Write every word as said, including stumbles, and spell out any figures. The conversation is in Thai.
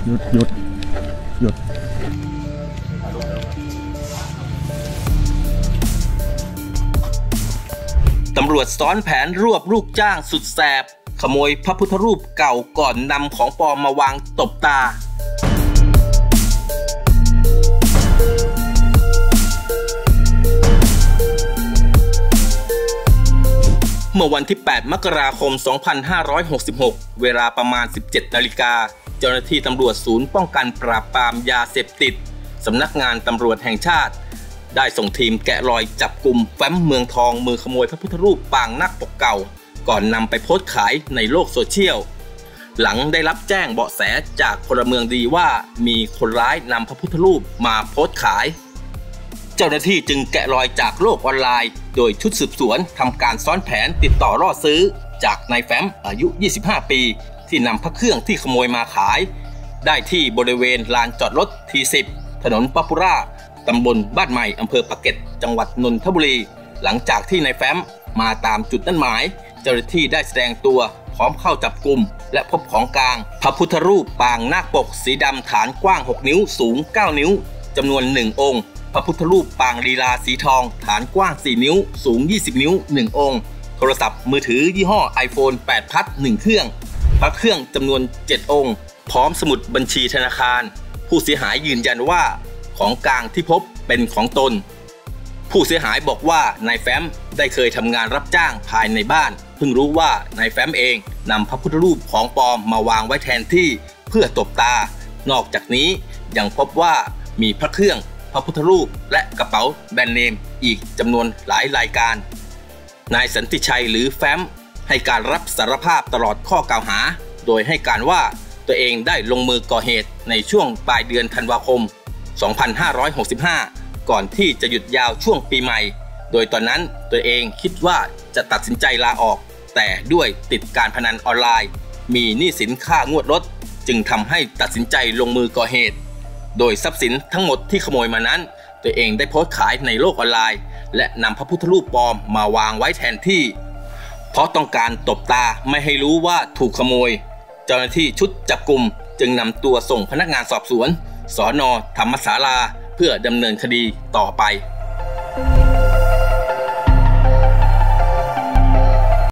หยุดหยุดหยุดตำรวจซ้อนแผนรวบลูกจ้างสุดแสบขโมยพระพุทธรูปเก่าก่อนนำของปลอมมาวางตบตาเมื่อวันที่แปดมกราคมสองพันห้าร้อยหกสิบหกเวลาประมาณ สิบเจ็ดนาฬิกาเจ้าหน้าที่ตำรวจศูนย์ป้องกันปราบปรามยาเสพติดสำนักงานตำรวจแห่งชาติได้ส่งทีมแกะรอยจับกลุ่มแฟ้มเมืองทองมือขโมยพระพุทธรูปปางนาคปกเก่าก่อนนำไปโพสต์ขายในโลกโซเชียลหลังได้รับแจ้งเบาะแสจากพลเมืองดีว่ามีคนร้ายนำพระพุทธรูปมาโพสต์ขายเจ้าหน้าที่จึงแกะรอยจากโลกออนไลน์โดยชุดสืบสวนทำการซ้อนแผนติดต่อล่อซื้อจากนายแฟ้มอายุยี่สิบห้าปีที่นำพระเครื่องที่ขโมยมาขายได้ที่บริเวณลานจอดรถทีสิบถนนป๊อปปูล่าตำบลบ้านใหม่อำเภอปากเกร็ดจังหวัดนนทบุรีหลังจากที่นายแฟ้มมาตามจุดนัดหมายเจ้าหน้าที่ได้แสดงตัวพร้อมเข้าจับกุมและพบของกลางพระพุทธรูปปางนาคปกสีดำฐานกว้างหกนิ้วสูงเก้านิ้วจำนวนหนึ่งองค์พระพุทธรูปปางลีลาสีทองฐานกว้างสี่นิ้วสูงยี่สิบนิ้วหนึ่งองค์โทรศัพท์มือถือยี่ห้อ ไอโฟน แปด พัดหนึ่งเครื่องพระเครื่องจำนวนเจ็ดองค์พร้อมสมุดบัญชีธนาคารผู้เสียหายยืนยันว่าของกลางที่พบเป็นของตนผู้เสียหายบอกว่านายแฟ้มได้เคยทำงานรับจ้างภายในบ้านเพิ่งรู้ว่านายแฟ้มเองนำพระพุทธรูปของปลอมมาวางไว้แทนที่เพื่อตบตานอกจากนี้ยังพบว่ามีพระเครื่องพระพุทธรูปและกระเป๋าแบรนด์เนมอีกจำนวนหลายรายการนายสันติชัยหรือแฟ้มให้การรับสารภาพตลอดข้อกล่าวหาโดยให้การว่าตัวเองได้ลงมือก่อเหตุในช่วงปลายเดือนธันวาคมสองพันห้าร้อยหกสิบห้าก่อนที่จะหยุดยาวช่วงปีใหม่โดยตอนนั้นตัวเองคิดว่าจะตัดสินใจลาออกแต่ด้วยติดการพนันออนไลน์มีหนี้สินค่างวดรถจึงทำให้ตัดสินใจลงมือก่อเหตุโดยทรัพย์สินทั้งหมดที่ขโมยมานั้นตัวเองได้โพสต์ขายในโลกออนไลน์และนำพระพุทธรูปปลอมมาวางไว้แทนที่เพราะต้องการตบตาไม่ให้รู้ว่าถูกขโมยเจ้าหน้าที่ชุดจับกุมจึงนำตัวส่งพนักงานสอบสวนสน.ธรรมศาลาเพื่อดำเนินคดีต่อไป